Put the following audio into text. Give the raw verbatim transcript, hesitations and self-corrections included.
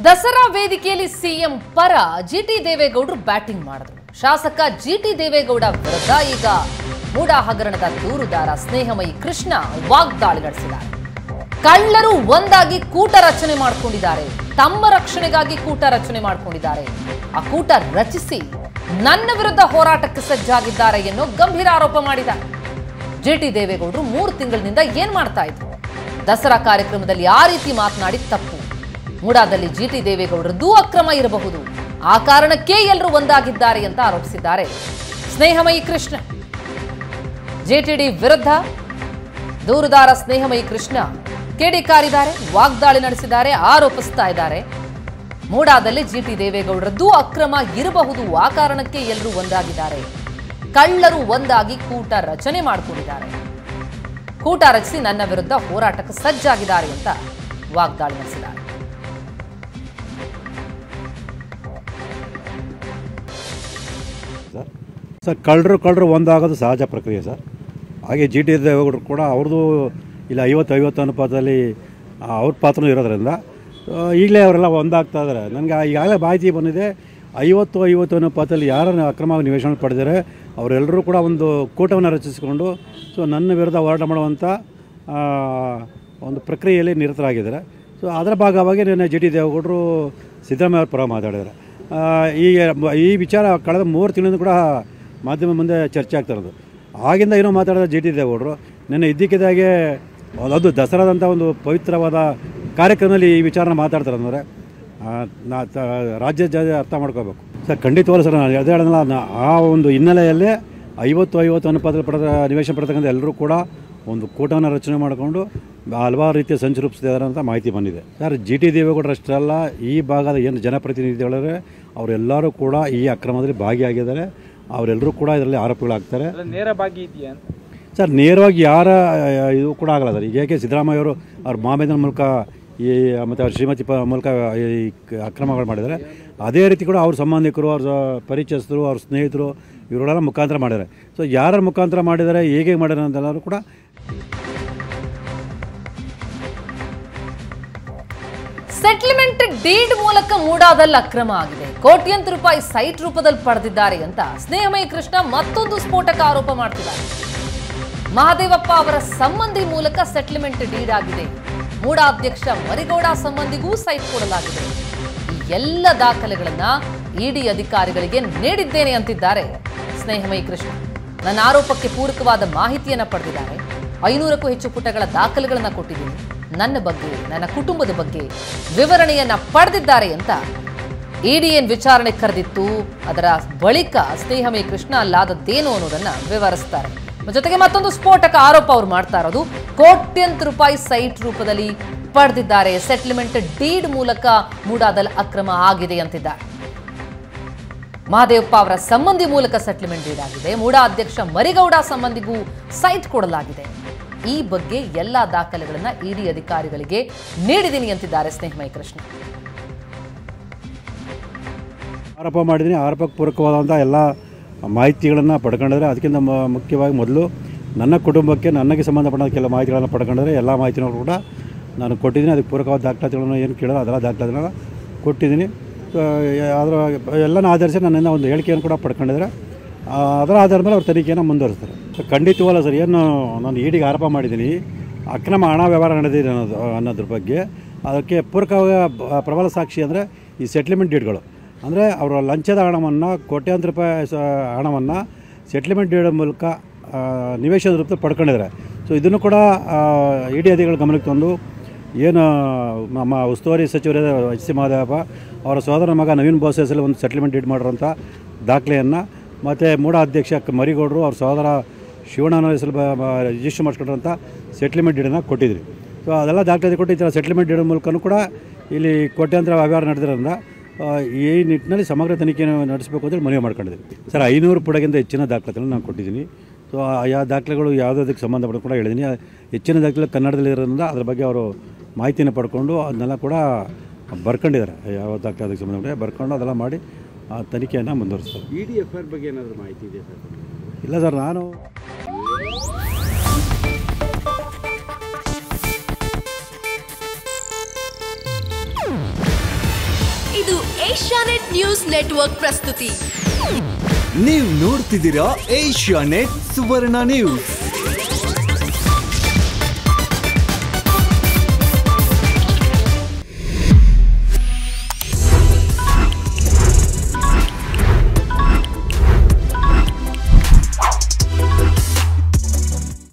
ದಸರಾ ವೇದಿಕೆಯಲ್ಲಿ ಸಿಎಂ ಪರ ಜಿಟಿ ದೇವೇಗೌಡರು ಬ್ಯಾಟಿಂಗ್ ಮಾಡಿದ್ರು. ಶಾಸಕ ಜಿಟಿ ದೇವೇಗೌಡ ವಿರುದ್ಧ ಈಗ ಮೂಡಾ ಹಗರಣದ ದೂರುದಾರ ಸ್ನೇಹಮಯಿ ಕೃಷ್ಣ ವಾಗ್ದಾಳಿ ನಡೆಸಿದ್ದಾರೆ. ಕಳ್ಳರು ಒಂದಾಗಿ ಕೂಟ ರಚನೆ ಮಾಡಿಕೊಂಡಿದ್ದಾರೆ, ತಮ್ಮ ರಕ್ಷಣೆಗಾಗಿ ಕೂಟ ರಚನೆ ಮಾಡಿಕೊಂಡಿದ್ದಾರೆ. ಆ ಕೂಟ ರಚಿಸಿ ನನ್ನ ವಿರುದ್ಧ ಹೋರಾಟಕ್ಕೆ ಸಜ್ಜಾಗಿದ್ದಾರೆ ಎನ್ನೋ ಗಂಭೀರ ಆರೋಪ ಮಾಡಿದ್ದಾರೆ. ಜಿಟಿ ದೇವೇಗೌಡರು ಮೂರು ತಿಂಗಳಿನಿಂದ ಏನ್ ಮಾಡ್ತಾ ಇದ್ರು? ದಸರಾ ಕಾರ್ಯಕ್ರಮದಲ್ಲಿ ಆ ರೀತಿ ಮಾತನಾಡಿ ತಪ್ಪು. ಮೂಡಾದಲ್ಲಿ ಜಿಟಿ ದೇವೇಗೌಡರದ್ದು ಅಕ್ರಮ ಇರಬಹುದು, ಆ ಕಾರಣಕ್ಕೆ ಎಲ್ಲರೂ ಒಂದಾಗಿದ್ದಾರೆ ಅಂತ ಆರೋಪಿಸಿದ್ದಾರೆ ಸ್ನೇಹಮಯಿ ಕೃಷ್ಣ. ಜೆಟಿಡಿ ವಿರುದ್ಧ ದೂರುದಾರ ಸ್ನೇಹಮಯಿ ಕೃಷ್ಣ ಕಿಡಿಕಾರಿದ್ದಾರೆ, ವಾಗ್ದಾಳಿ ನಡೆಸಿದ್ದಾರೆ, ಆರೋಪಿಸ್ತಾ ಇದ್ದಾರೆ. ಮೂಡಾದಲ್ಲಿ ಜಿಟಿ ದೇವೇಗೌಡರದ್ದು ಅಕ್ರಮ ಇರಬಹುದು, ಆ ಕಾರಣಕ್ಕೆ ಎಲ್ಲರೂ ಒಂದಾಗಿದ್ದಾರೆ. ಕಳ್ಳರು ಒಂದಾಗಿ ಕೂಟ ರಚನೆ ಮಾಡಿಕೊಂಡಿದ್ದಾರೆ, ಕೂಟ ರಚಿಸಿ ನನ್ನ ವಿರುದ್ಧ ಹೋರಾಟಕ್ಕೆ ಸಜ್ಜಾಗಿದ್ದಾರೆ ಅಂತ ವಾಗ್ದಾಳಿ ನಡೆಸಿದ್ದಾರೆ. ಸರ್ ಕಳ್ಳರು ಕಳ್ಳರು ಒಂದಾಗೋದು ಸಹಜ ಪ್ರಕ್ರಿಯೆ ಸರ್. ಹಾಗೆ ಜಿ ಟಿ ದೇವೇಗೌಡರು ಕೂಡ ಅವ್ರದ್ದು ಇಲ್ಲ ಐವತ್ತು ಐವತ್ತು ಅನುಪಾತದಲ್ಲಿ ಅವ್ರ ಪಾತ್ರನೂ ಇರೋದ್ರಿಂದ ಈಗಲೇ ಅವರೆಲ್ಲ ಒಂದಾಗ್ತಾ ಇದ್ದಾರೆ. ನನಗೆ ಈಗಾಗಲೇ ಮಾಹಿತಿ ಬಂದಿದೆ, ಐವತ್ತು ಐವತ್ತು ಅನುಪಾತದಲ್ಲಿ ಯಾರನ್ನು ಅಕ್ರಮವಾಗಿ ನಿವೇಶನ ಪಡೆದಿದ್ದಾರೆ ಅವರೆಲ್ಲರೂ ಕೂಡ ಒಂದು ಕೂಟವನ್ನು ರಚಿಸಿಕೊಂಡು ಸೊ ನನ್ನ ವಿರುದ್ಧ ಹೋರಾಟ ಮಾಡುವಂಥ ಒಂದು ಪ್ರಕ್ರಿಯೆಯಲ್ಲಿ ನಿರತರಾಗಿದ್ದಾರೆ. ಸೊ ಅದರ ಭಾಗವಾಗಿ ನಿನ್ನೆ ಜಿ ಟಿ ದೇವೇಗೌಡರು ಸಿದ್ದರಾಮಯ್ಯ ಅವ್ರ ಪರ ಮಾತಾಡಿದ್ದಾರೆ. ಈಗ ಈ ವಿಚಾರ ಕಳೆದ ಮೂರು ತಿಂಗಳಿಂದ ಕೂಡ ಮಾಧ್ಯಮ ಮುಂದೆ ಚರ್ಚೆ ಆಗ್ತಾ ಇರೋದು. ಆಗಿಂದ ಏನೋ ಮಾತಾಡಿದ ಜಿ ಟಿ ದೇವೇಗೌಡರು ನಿನ್ನೆ ಇದ್ದಕ್ಕಿದ್ದಾಗೆ ಅದು ದಸರಾದಂಥ ಒಂದು ಪವಿತ್ರವಾದ ಕಾರ್ಯಕ್ರಮದಲ್ಲಿ ಈ ವಿಚಾರನ ಮಾತಾಡ್ತಾರೆ ಅಂದರೆ ನಾ ರಾಜ್ಯ ಜನ ಅರ್ಥ ಮಾಡ್ಕೋಬೇಕು ಸರ್. ಖಂಡಿತವಾಗ್ಲೂ ಸರ್, ನಾನು ಅದೇ ಹೇಳಿದ್ನಲ್ಲ, ಆ ಒಂದು ಹಿನ್ನೆಲೆಯಲ್ಲೇ ಐವತ್ತು ಐವತ್ತು ಅನುಪಾತದಲ್ಲಿ ಪಡೆದ ನಿವೇಶನ ಪಡೆತಕ್ಕಂಥ ಎಲ್ಲರೂ ಕೂಡ ಒಂದು ಕೂಟವನ್ನು ರಚನೆ ಮಾಡಿಕೊಂಡು ಹಲವಾರು ರೀತಿಯ ಸಂಚು ರೂಪಿಸ್ತಿದ್ದಾರೆ ಅಂತ ಮಾಹಿತಿ ಬಂದಿದೆ ಸರ್. ಜಿ ಟಿ ದೇವೇಗೌಡರಷ್ಟೆಲ್ಲ ಈ ಭಾಗದ ಏನು ಜನಪ್ರತಿನಿಧಿಗಳಿವೆ ಅವರೆಲ್ಲರೂ ಕೂಡ ಈ ಅಕ್ರಮದಲ್ಲಿ ಭಾಗಿಯಾಗಿದ್ದಾರೆ. ಅವರೆಲ್ಲರೂ ಕೂಡ ಇದರಲ್ಲಿ ಆರೋಪಿಗಳಾಗ್ತಾರೆ. ನೇರ ಭಾಗಿ ಇದೆಯಾ ಸರ್? ನೇರವಾಗಿ ಯಾರ ಇದು ಕೂಡ ಆಗಲ್ಲ ಸರ್. ಈಗ ಏಕೆ ಸಿದ್ದರಾಮಯ್ಯ ಅವರು ಅವ್ರ ಮಾಮೇದನ ಮೂಲಕ ಈ ಮತ್ತು ಅವ್ರ ಶ್ರೀಮತಿ ಪ ಮೂಲಕ ಈ ಅಕ್ರಮಗಳು ಮಾಡಿದ್ದಾರೆ, ಅದೇ ರೀತಿ ಕೂಡ ಅವ್ರ ಸಂಬಂಧಿಕರು, ಅವ್ರ ಪರಿಚಯಸ್ಥರು, ಅವ್ರ ಸ್ನೇಹಿತರು ಇವರೆಲ್ಲ ಮುಖಾಂತರ ಮಾಡಿದ್ದಾರೆ. ಸೊ ಯಾರ ಮುಖಾಂತರ ಮಾಡಿದ್ದಾರೆ, ಹೇಗೆ ಮಾಡಿದ್ದಾರೆ ಅಂತೆಲ್ಲರೂ ಕೂಡ ಸೆಟ್ಲ್ಮೆಂಟ್ ಡೀಡ್ ಮೂಲಕ ಮೂಡಾದಲ್ಲಿ ಅಕ್ರಮ ಆಗಿದೆ, ಕೋಟ್ಯಂತರ ರೂಪಾಯಿ ಸೈಟ್ ರೂಪದಲ್ಲಿ ಪಡೆದಿದ್ದಾರೆ ಅಂತ ಸ್ನೇಹಮಯಿ ಕೃಷ್ಣ ಮತ್ತೊಂದು ಸ್ಫೋಟಕ ಆರೋಪ ಮಾಡ್ತಿದ್ದಾರೆ. ಮಹದೇವಪ್ಪ ಅವರ ಸಂಬಂಧಿ ಮೂಲಕ ಸೆಟ್ಲ್ಮೆಂಟ್ ಡೀಡ್ ಆಗಿದೆ, ಮೂಡಾ ಅಧ್ಯಕ್ಷ ಮರಿಗೌಡ ಸಂಬಂಧಿಗೂ ಸೈಟ್ ಕೊಡಲಾಗಿದೆ. ಈ ಎಲ್ಲ ದಾಖಲೆಗಳನ್ನ ಇಡಿ ಅಧಿಕಾರಿಗಳಿಗೆ ನೀಡಿದ್ದೇನೆ ಅಂತಿದ್ದಾರೆ ಸ್ನೇಹಮಯಿ ಕೃಷ್ಣ. ನನ್ನ ಆರೋಪಕ್ಕೆ ಪೂರಕವಾದ ಮಾಹಿತಿಯನ್ನ ಪಡೆದಿದ್ದಾರೆ, ಐನೂರಕ್ಕೂ ಹೆಚ್ಚು ಪುಟಗಳ ದಾಖಲೆಗಳನ್ನ ಕೊಟ್ಟಿದ್ದೀನಿ, ನನ್ನ ಬಗ್ಗೆ ನನ್ನ ಕುಟುಂಬದ ಬಗ್ಗೆ ವಿವರಣೆಯನ್ನ ಪಡೆದಿದ್ದಾರೆ ಅಂತ ಇಡಿ ಏನ್ ವಿಚಾರಣೆ ಕರೆದಿತ್ತು, ಅದರ ಬಳಿಕ ಸ್ನೇಹಮಯಿ ಕೃಷ್ಣ ಅಲ್ಲಾದದ್ದೇನು ಅನ್ನೋದನ್ನ ವಿವರಿಸ್ತಾರೆ. ಜೊತೆಗೆ ಮತ್ತೊಂದು ಸ್ಫೋಟಕ ಆರೋಪ ಅವ್ರು ಮಾಡ್ತಾ ಇರೋದು ಕೋಟ್ಯಂತರ ರೂಪಾಯಿ ಸೈಟ್ ರೂಪದಲ್ಲಿ ಪಡೆದಿದ್ದಾರೆ, ಸೆಟ್ಲ್ಮೆಂಟ್ ಡೀಡ್ ಮೂಲಕ ಮೂಡಾದಲ್ಲಿ ಅಕ್ರಮ ಆಗಿದೆ ಅಂತಿದ್ದಾರೆ. ಮಹದೇವಪ್ಪ ಅವರ ಸಂಬಂಧಿ ಮೂಲಕ ಸೆಟ್ಲ್ಮೆಂಟ್ ಡೀಡ್ ಆಗಿದೆ, ಮೂಡಾ ಅಧ್ಯಕ್ಷ ಮರಿಗೌಡ ಸಂಬಂಧಿಗೂ ಸೈಟ್ ಕೊಡಲಾಗಿದೆ. ಈ ಬಗ್ಗೆ ಎಲ್ಲಾ ದಾಖಲೆಗಳನ್ನ ಇಡಿ ಅಧಿಕಾರಿಗಳಿಗೆ ನೀಡಿದ್ದೀನಿ ಅಂತಿದ್ದಾರೆ ಸ್ನೇಹಮಯಿ ಕೃಷ್ಣ. ಆರೋಪ ಮಾಡಿದ್ದೀನಿ, ಆರೋಪಕ್ಕೆ ಪೂರಕವಾದಂಥ ಎಲ್ಲ ಮಾಹಿತಿಗಳನ್ನು ಪಡ್ಕೊಂಡಿದ್ರೆ, ಅದಕ್ಕಿಂತ ಮುಖ್ಯವಾಗಿ ಮೊದಲು ನನ್ನ ಕುಟುಂಬಕ್ಕೆ ನನಗೆ ಸಂಬಂಧಪಟ್ಟ ಕೆಲ ಮಾಹಿತಿಗಳನ್ನು ಪಡ್ಕೊಂಡಿದ್ರೆ ಎಲ್ಲ ಮಾಹಿತಿನೂ ಕೂಡ ನಾನು ಕೊಟ್ಟಿದ್ದೀನಿ. ಅದಕ್ಕೆ ಪೂರಕವಾದ ದಾಖಲಾತಿಗಳನ್ನು ಏನು ಕೇಳೋದು ಅದೆಲ್ಲ ದಾಖಲಾತಿಗಳನ್ನ ಕೊಟ್ಟಿದ್ದೀನಿ. ಅದರ ಎಲ್ಲನ ಆಧರಿಸಿ ನನ್ನಿಂದ ಒಂದು ಹೇಳಿಕೆಯನ್ನು ಕೂಡ ಪಡ್ಕೊಂಡಿದ್ದಾರೆ. ಅದರ ಆಧಾರದ ಮೇಲೆ ಅವ್ರ ತನಿಖೆಯನ್ನು ಮುಂದುವರಿಸ್ತಾರೆ. ಖಂಡಿತವಲ್ಲ ಸರ್, ಏನು ನಾನು ಇಡಿಗೆ ಆರೋಪ ಮಾಡಿದ್ದೀನಿ, ಅಕ್ರಮ ಹಣ ವ್ಯವಹಾರ ನಡೆದಿದೆ ಅನ್ನೋದು ಅನ್ನೋದ್ರ ಬಗ್ಗೆ ಅದಕ್ಕೆ ಪೂರಕವಾಗಿ ಪ್ರಬಲ ಸಾಕ್ಷಿ ಅಂದರೆ ಈ ಸೆಟ್ಲ್ಮೆಂಟ್ ಡೀಡ್ಗಳು. ಅಂದರೆ ಅವರ ಲಂಚದ ಹಣವನ್ನು, ಕೋಟ್ಯಾಂತರ ರೂಪಾಯಿ ಹಣವನ್ನು ಸೆಟ್ಲ್ಮೆಂಟ್ ಡೀಡ್ ಮೂಲಕ ನಿವೇಶನ ರೂಪದಲ್ಲಿ ಪಡ್ಕೊಂಡಿದ್ದಾರೆ. ಸೊ ಇದನ್ನು ಕೂಡ ಇಡಿ ಅಧಿಕಾರಿಗಳ ಗಮನಕ್ಕೆ ತಂದು ಏನು ನಮ್ಮ ಉಸ್ತುವಾರಿ ಸಚಿವರಾದ ಎಚ್ ಸಿ ಮಹದೇವಪ್ಪ ಅವರ ಸೋದರ ಮಗ ನವೀನ್ ಬೋಸ್ ಹೆಸರಲ್ಲಿ ಒಂದು ಸೆಟ್ಲ್ಮೆಂಟ್ ಡೀಡ್ ಮಾಡಿರೋಂಥ ದಾಖಲೆಯನ್ನು, ಮತ್ತು ಮೂಡಾ ಅಧ್ಯಕ್ಷ ಮರಿಗೌಡರು ಅವ್ರ ಸೋದರ ಶಿವಣ್ಣನ ಹೆಸರು ರಿಜಿಸ್ಟರ್ ಮಾಡಿಸ್ಕೊಂಡಿರೋಂಥ ಸೆಟ್ಲ್ಮೆಂಟ್ ಡೀಡನ್ನು ಕೊಟ್ಟಿದ್ರಿ. ಸೊ ಅದೆಲ್ಲ ದಾಖಲೆ ಕೊಟ್ಟು ಈ ಥರ ಸೆಟ್ಲ್ಮೆಂಟ್ ಡೀಡ್ ಮೂಲಕನೂ ಕೂಡ ಇಲ್ಲಿ ಕೋಟ್ಯಾಂತರ ವ್ಯವಹಾರ ನಡೆದಿರೋದ್ರಿಂದ ಈ ನಿಟ್ಟಿನಲ್ಲಿ ಸಮಗ್ರ ತನಿಖೆಯನ್ನು ನಡೆಸಬೇಕು ಅಂತೇಳಿ ಮನವಿ ಮಾಡ್ಕೊಂಡಿದ್ದೀವಿ ಸರ್. ಐನೂರು ಪುಟಗಿಂತ ಹೆಚ್ಚಿನ ದಾಖಲೆಗಳನ್ನು ನಾನು ಕೊಟ್ಟಿದ್ದೀನಿ. ಸೊ ಆ ದಾಖಲೆಗಳು ಯಾವುದಕ್ಕೆ ಸಂಬಂಧಪಟ್ಟ ಕೂಡ ಹೇಳಿದ್ದೀನಿ. ಹೆಚ್ಚಿನ ದಾಖಲೆ ಕನ್ನಡದಲ್ಲಿರೋದ್ರಿಂದ ಅದ್ರ ಬಗ್ಗೆ ಅವರು ಮಾಹಿತಿಯನ್ನು ಪಡ್ಕೊಂಡು ಅದನ್ನೆಲ್ಲ ಕೂಡ ಬರ್ಕೊಂಡಿದ್ದಾರೆ. ಯಾವ ದಾಖಲೆ ಅದಕ್ಕೆ ಸಂಬಂಧಪಟ್ಟ ಬರ್ಕೊಂಡು ಅದೆಲ್ಲ ಮಾಡಿ ಆ ತನಿಖೆಯನ್ನು ಮುಂದುವರಿಸ್ತಾರೆ. E D F I R ಬಗ್ಗೆ ಏನಾದರೂ ಮಾಹಿತಿ ಇದೆಯಾ ಸರ್? ಇಲ್ಲ ಸರ್, ನಾನು ಇದು ಏಷ್ಯಾನೆಟ್ ನ್ಯೂಸ್ ನೆಟ್ವರ್ಕ್ ಪ್ರಸ್ತುತಿ. ನೀವು ನೋಡ್ತಿದ್ದೀರಾ ಏಷ್ಯಾನೆಟ್ ಸುವರ್ಣ ನ್ಯೂಸ್.